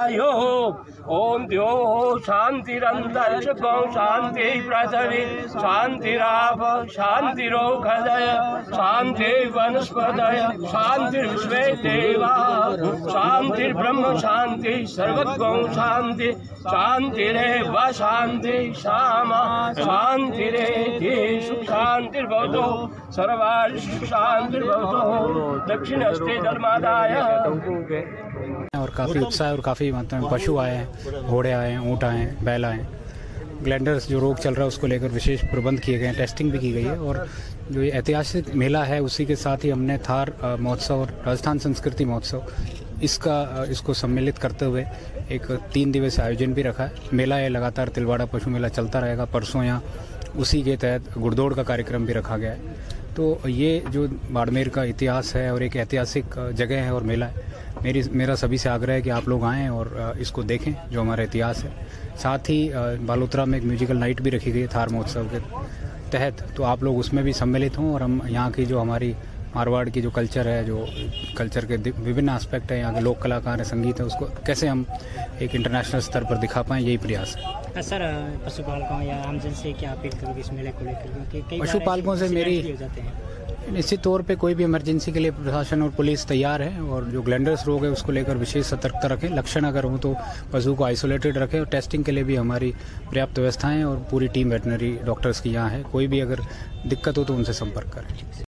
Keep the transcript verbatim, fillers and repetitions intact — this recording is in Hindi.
यो ओम द्यो शांतिरंतरिक्ष गौ शांति पृथ्वी शांतिराप शांतिरोषधय शांति वनस्पतय शांतिर्विश्वे देवा शांतिर्ब्रह्म शांति सर्वगौ शांति शांतिरेव शांति शामा शांतिरेधि सुख शांतिर्भवतु सर्वार्थ सुख शांतिर्भवतु दक्षिणहस्ते धर्मादाय। और काफ़ी उत्साह और काफ़ी मात्रा में पशु आए हैं, घोड़े आए हैं, ऊँट आए हैं, बैल आए हैं। ग्लैंडर्स जो रोग चल रहा है उसको लेकर विशेष प्रबंध किए गए हैं, टेस्टिंग भी की गई है। और जो ये ऐतिहासिक मेला है उसी के साथ ही हमने थार महोत्सव और राजस्थान संस्कृति महोत्सव इसका इसको सम्मिलित करते हुए एक तीन दिवसीय आयोजन भी रखा है। मेला है लगातार, तिलवाड़ा पशु मेला चलता रहेगा। परसों यहाँ उसी के तहत गुड़दौड़ का कार्यक्रम भी रखा गया है। तो ये जो बाड़मेर का इतिहास है और एक ऐतिहासिक जगह है और मेला है, मेरी मेरा सभी से आग्रह है कि आप लोग आएँ और इसको देखें जो हमारा इतिहास है। साथ ही बालोतरा में एक म्यूजिकल नाइट भी रखी गई है थार महोत्सव के तहत, तो आप लोग उसमें भी सम्मिलित हों और हम यहाँ की जो हमारी मारवाड़ की जो कल्चर है, जो कल्चर के विभिन्न एस्पेक्ट है, यहाँ के लोक कलाकार है, संगीत है, उसको कैसे हम एक इंटरनेशनल स्तर पर दिखा पाएँ, यही प्रयास है। सर पशुपालकों या आमजन से क्या अपील करोगे इस मेले को लेकर? पशुपालकों से मेरी निश्चित तौर पे कोई भी इमरजेंसी के लिए प्रशासन और पुलिस तैयार है। और जो ग्लैंडर्स रोग है उसको लेकर विशेष सतर्कता रखें। लक्षण अगर हो तो पशु को आइसोलेटेड रखें। और टेस्टिंग के लिए भी हमारी पर्याप्त व्यवस्थाएं और पूरी टीम वेटनरी डॉक्टर्स की यहाँ है। कोई भी अगर दिक्कत हो तो उनसे संपर्क करें।